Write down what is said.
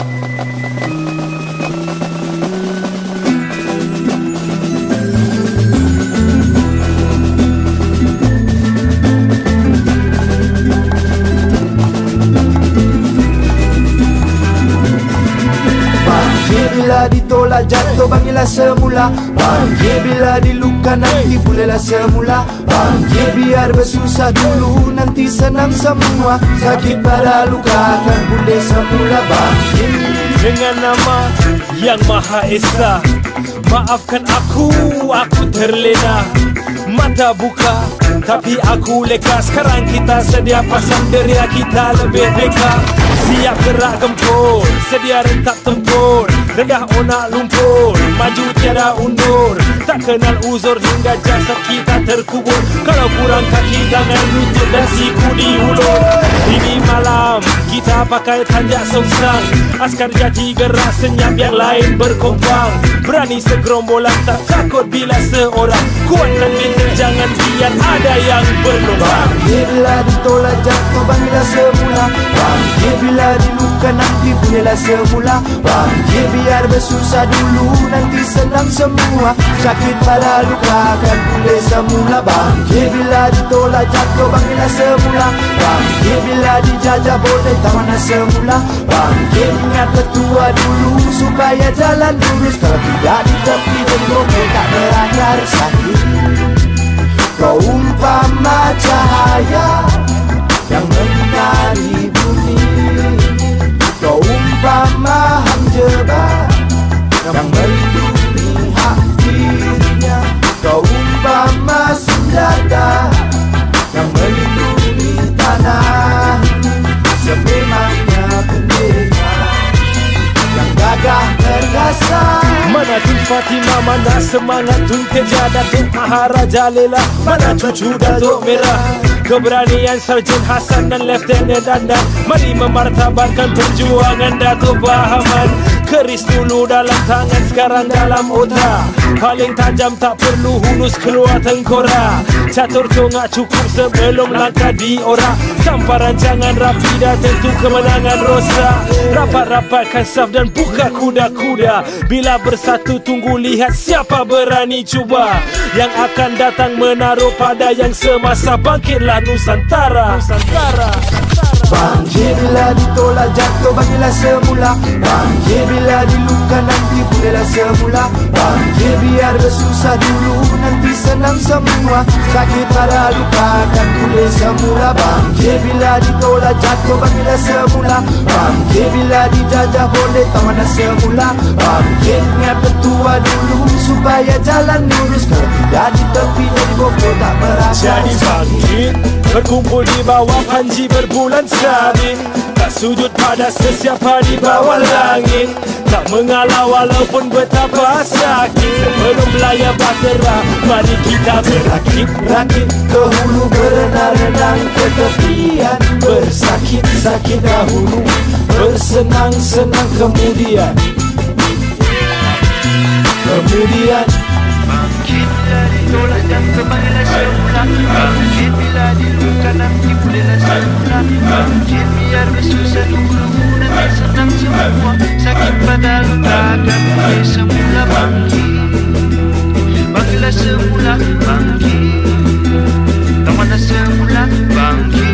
Bila ditolak jatuh bangkitlah semula. Bangkit bila diluka nanti pulihlah semula. Bangkit biar bersusah dulu nanti senang semua. Sakit pada luka akan pulih semula. Bangkit dengan nama yang Maha Esa, maafkan aku terlena. Mata buka tapi aku leka. Sekarang kita sedia pasang deria, kita lebih beka. Siap gerak gempur, sedia rentak tempur. Rendah onak lumpur, maju tiada undur. Tak kenal uzur hingga jasad kita terkubur. Kalau kurang kaki jangan lutut dan siku diulur. Ini malam kita pakai tanjak songsang. Askar jati gerak senyap yang lain berkompang. Berani segerombolan tak takut bila seorang. Kuatkan mental jangan biar ada yang berlubang. Bangkit bila ditolak jatuh bangkitlah semula. Bangkit bila diluka nanti pulihlah semula. Bangkit biar bersusah dulu nanti senang semua. Sakit pada luka akan pulih semula. Bangkit bila ditolak jatuh bangkitlah semula. Bangkit bila dijajah boleh tak mana semula. Bangkit ingat petua dulu supaya jalan lurus. Kalau tidak di tepi jenggot tak berakhir sakit. Kau umpama cahaya yang menyinari bumi. Kau umpama hanjebak yang melindungi hak dirinya. Kau umpama senjata yang melindungi tanah ini. Sememangnya pendirinya yang gagah perkasa. Mana Tun Fatimah, mana semangat Tun Teja, Datuk Maharaja Lela, mana cucu Datuk Merah. Keberanian Sarjan Hasan dan Lieutenant Dandan. Mari memartabatkan perjuangan Datuk Bahaman. Keris dulu dalam tangan, sekarang dalam otak. Paling tajam tak perlu hulus keluar tengkorak. Catur congak cukup sebelum langkah diorak. Tanpa rancangan rapi dah tentu kemenangan rosak. Rapat-rapatkan saf dan buka kuda-kuda. Bila bersatu tunggu lihat siapa berani cuba. Yang akan datang menaruh pada yang semasa. Bangkitlah Nusantara. Bangkit bila ditolak jatuh bangkitlah semula. Bangkit bila diluka nanti pulihlah semula. Bangkit biar bersusah dulu nanti senang semua. Sakit pada luka akan pulih semula. Bangkit bila ditolak jatuh bangkitlah semula. Bangkit bila dijajah boleh tak mana semula. Bangkit ingat petua dulu supaya jalan lurus. Kalau tidak di tepi jadi bokor tak berakhir. Jadi bangkit berkumpul di bawah panji berbulan sabit. Tak sujud pada sesiapa di bawah langit. Tak mengalah walaupun betapa sakit. Sebelum belayar bahtera, mari kita berakit-rakit. Ke hulu berenang-renang ke tepian. Bersakit-sakit dahulu, bersenang-senang kemudian. Bangkit bila ditolak jatuh bangkitlah semula. Bangkit bila diluka nanti pulihlah semula. Bangkit biar bersusah dulu nanti senang semua. Sakit pada luka akan pulih semula. Bangkitlah semula. Bangkit tak mana semula. Bangkit